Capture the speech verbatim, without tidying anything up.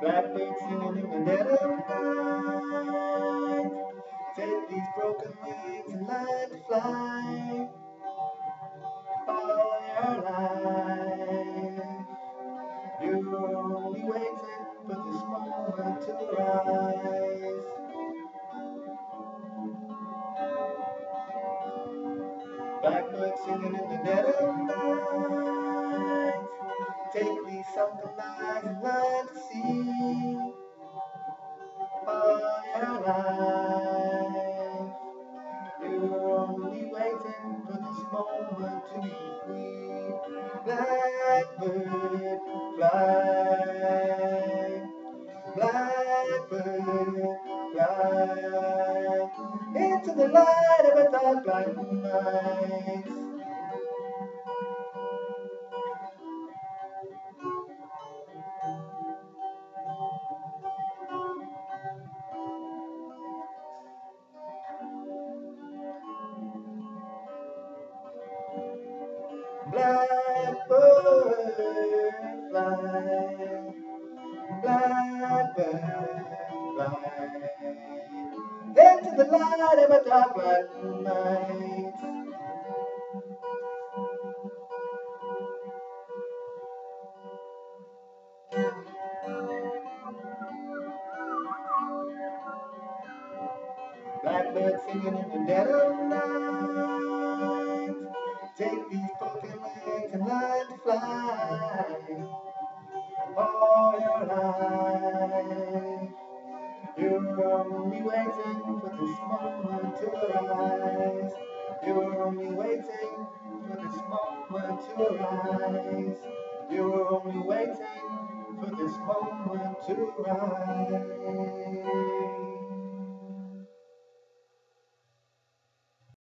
Blackbird singing in the dead of night. Take these broken wings and learn to fly. All your life, you're only waiting for this moment to rise. Blackbird singing in the dead of night. Take these sunken lines and learn to see. All your life, you're only waiting for this moment to be free. Blackbird, fly. Blackbird, fly into the light of a dark black night. Blackbird, fly. Blackbird, fly into the light of a dark black night. Blackbird singing in the dead of night. Take these broken wings and learn to fly. All your life, you're only waiting for this moment to arise. You're only waiting for this moment to arise. You're only waiting for this moment to rise.